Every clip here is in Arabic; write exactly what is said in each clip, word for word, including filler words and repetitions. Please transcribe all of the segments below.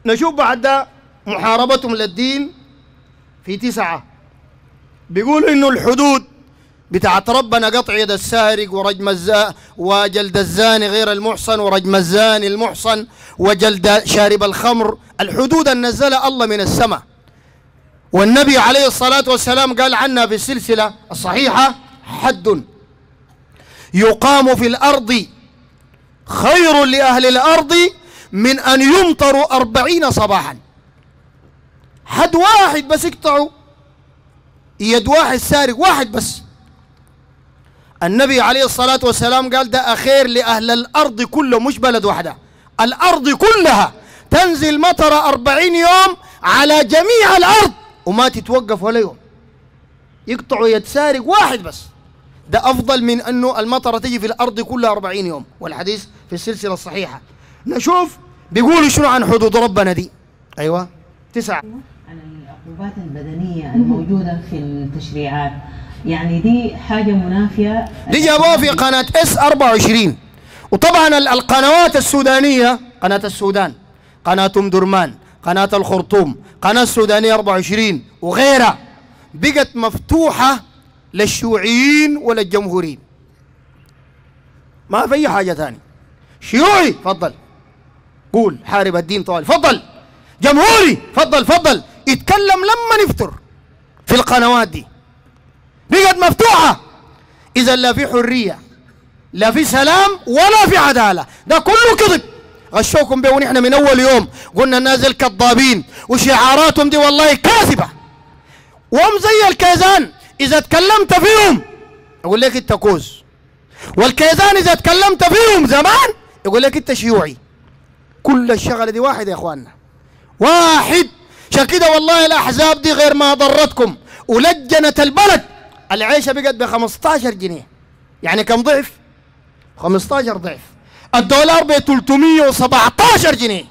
نشوف بعد محاربتهم للدين في تسعة بيقولوا إنه الحدود بتاعت ربنا قطع يد السارق ورجم الزا وجلد الزاني غير المحصن ورجم الزاني المحصن وجلد شارب الخمر، الحدود أن نزلها الله من السماء، والنبي عليه الصلاة والسلام قال عنها في السلسلة الصحيحة: حد يقام في الأرض خير لأهل الأرض من أن يمطروا أربعين صباحا. حد واحد بس يقطعوا يد واحد سارق واحد بس. النبي عليه الصلاة والسلام قال ده أخير لأهل الأرض كله، مش بلد واحدة، الأرض كلها تنزل مطر أربعين يوم على جميع الأرض وما تتوقف ولا يوم، يقطعوا يد سارق واحد بس. ده أفضل من أنه المطر تجي في الأرض كلها أربعين يوم، والحديث في السلسلة الصحيحة. نشوف بيقولوا شنو عن حدود ربنا دي. أيوة تسعة عن العقوبات البدنية الموجودة في التشريعات، يعني دي حاجة منافية. دي جابوها في قناة اس أربعة وعشرين، وطبعا القنوات السودانية، قناة السودان، قناة أم درمان، قناة الخرطوم، قناة السودانية أربعة وعشرين وغيرها بقت مفتوحة للشيوعيين وللجمهوريين، ما في أي حاجة ثانية. شيوعي فضل قول حارب الدين طوال، فضل جمهوري فضل فضل يتكلم لما نفتر في القنوات دي، بقت مفتوحة. إذا لا في حرية لا في سلام ولا في عدالة، ده كله كذب. غشوكم به ونحن من أول يوم قلنا نازل كذابين وشعاراتهم دي والله كاذبة، وهم زي الكيزان إذا تكلمت فيهم يقول لك أنت كوز، والكيزان إذا تكلمت فيهم زمان يقول لك أنت شيوعي. كل الشغلة دي واحد يا إخواننا، واحد. عشان كده والله الأحزاب دي غير ما ضرتكم ولجنت البلد. العيشة بقت ب خمسطاشر جنيه، يعني كم ضعف؟ خمسطاشر ضعف. الدولار ب ثلاثمية وسبعطاشر جنيه،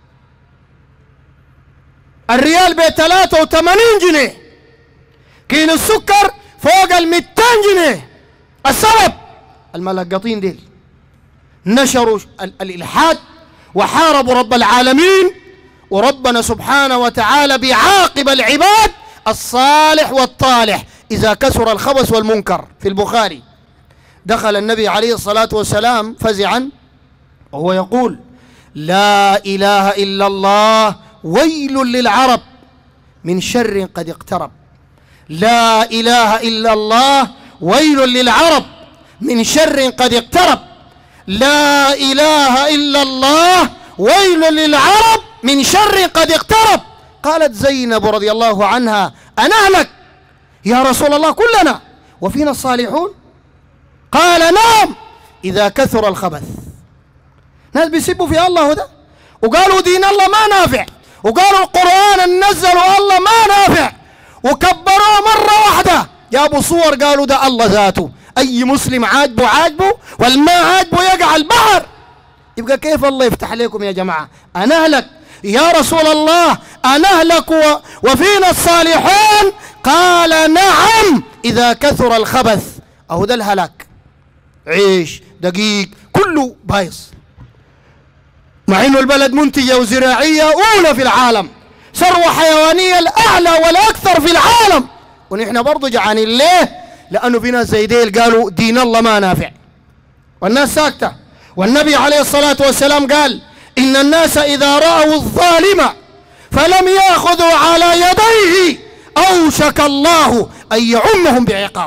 الريال ب ثلاثة وثمانين جنيه، كيلو السكر فوق ال مئتين جنيه. السبب الملقطين ديل نشروا ال الإلحاد وحاربوا رب العالمين، وربنا سبحانه وتعالى بيعاقب العباد الصالح والطالح إذا كسر الخبث والمنكر. في البخاري دخل النبي عليه الصلاة والسلام فزعا وهو يقول: لا إله إلا الله ويل للعرب من شر قد اقترب. لا إله إلا الله ويل للعرب من شر قد اقترب. لا إله إلا الله ويل للعرب من شر قد اقترب. قالت زينب رضي الله عنها: أنهلك يا رسول الله كلنا وفينا الصالحون؟ قال: نعم إذا كثر الخبث. ناس بيسبوا في الله وده، وقالوا دين الله ما نافع، وقالوا القرآن اللي نزلوا الله ما نافع، وكبروه مرة واحدة، جابوا صور قالوا ده الله ذاته. أي مسلم عاجبه عاجبه، والما عاجبه يقع البحر. يبقى كيف الله يفتح عليكم يا جماعة؟ أنهلك يا رسول الله، أنهلك وفينا الصالحون؟ قال: نعم إذا كثر الخبث. أهو ده الهلاك، عيش دقيق كله بايظ، مع إنه البلد منتجة وزراعية أولى في العالم، ثروة حيوانية الأعلى والأكثر في العالم، ونحن برضه جعانين. ليه؟ لأنه في ناس زي ديل قالوا دين الله ما نافع والناس ساكتة. والنبي عليه الصلاة والسلام قال: إن الناس إذا رأوا الظالم فلم يأخذوا على يديه أوشك الله أن يعمهم بعقاب.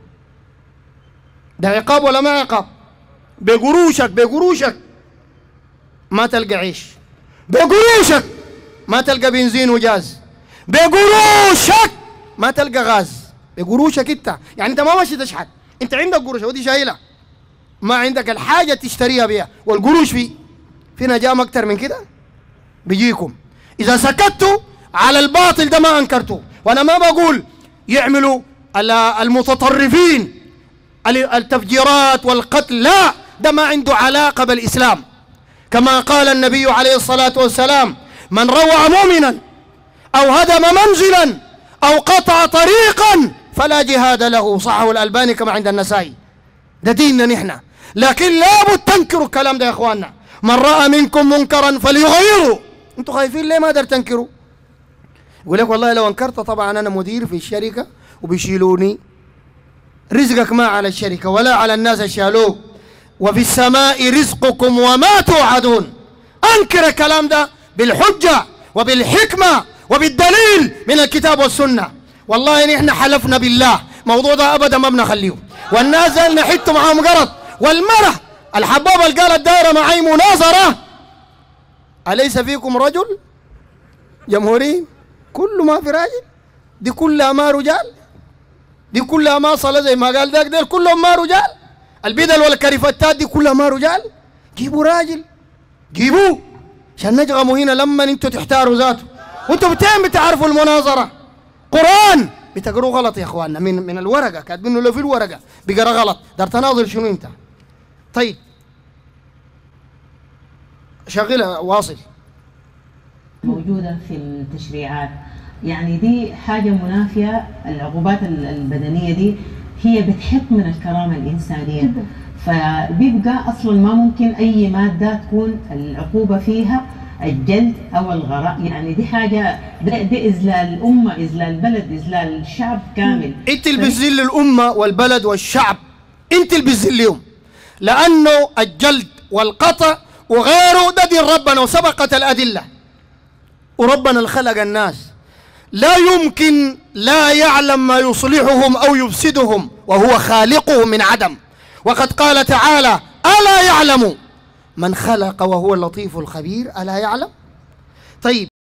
ده عقاب ولا ما عقاب؟ بقروشك بقروشك ما تلقى عيش، بقروشك ما تلقى بنزين وجاز، بقروشك ما تلقى غاز، بقروشك انت. يعني انت ما ماشي تشحت، انت عندك قروش ودي شايله، ما عندك الحاجه تشتريها بيها، والقروش في في نجام اكتر من كده بيجيكم. اذا سكتوا على الباطل ده ما انكرتوا. وانا ما بقول يعملوا المتطرفين التفجيرات والقتل، لا، ده ما عنده علاقه بالاسلام. كما قال النبي عليه الصلاة والسلام: من روع مؤمنا أو هدم منزلا أو قطع طريقا فلا جهاد له. صحه الألباني كما عند النسائي. ده ديننا نحن، لكن لابد تنكروا الكلام ده يا إخواننا. من رأى منكم منكرا فليغيره انتوا خايفين ليه ما قدرت تنكروا؟ يقول لك والله لو انكرت طبعا انا مدير في الشركه وبيشيلوني. رزقك ما على الشركه ولا على الناس اللي شالوك، وفي السماء رزقكم وما توعدون. انكر الكلام ده بالحجه وبالحكمه وبالدليل من الكتاب والسنه. والله نحن حلفنا بالله موضوع ده ابدا ما بنخليه، والناس زي نحط معاهم قرض. والمرة الحبابه اللي قالت دايره معي مناظره، اليس فيكم رجل؟ جمهوريين كله ما في راجل، دي كلها ما رجال، دي كلها ما صلاه زي ما قال ذاك، ديل كلهم ما رجال. البدل والكريفتات دي كلها ما رجال. جيبوا راجل، جيبوه عشان نجغموا هنا لما انتوا تحتاروا ذاته. وانتوا بتين بتعرفوا المناظره؟ قران بتقروا غلط يا اخواننا، من من الورقه كاتبينه له في الورقه بيقرا غلط. دار تناظر شنو انت؟ طيب شغله واصل. موجودة في التشريعات، يعني دي حاجة منافية. العقوبات البدنية دي هي بتحط من الكرامة الإنسانية، فبيبقى أصلا ما ممكن أي مادة تكون العقوبة فيها الجلد أو الغراء. يعني دي حاجة دي, دي إذلال الأمة، إذلال البلد، إذلال الشعب كامل. أنت اللي بتذل الأمة والبلد والشعب، أنت اللي بتذلهم، لأنه الجلد والقطع وغيره ده دين ربنا وسبقت الأدلة. وربنا الخلق الناس لا يمكن لا يعلم ما يصلحهم أو يفسدهم وهو خالقهم من عدم. وقد قال تعالى: ألا يعلم من خلق وهو اللطيف الخبير. ألا يعلم؟ طيب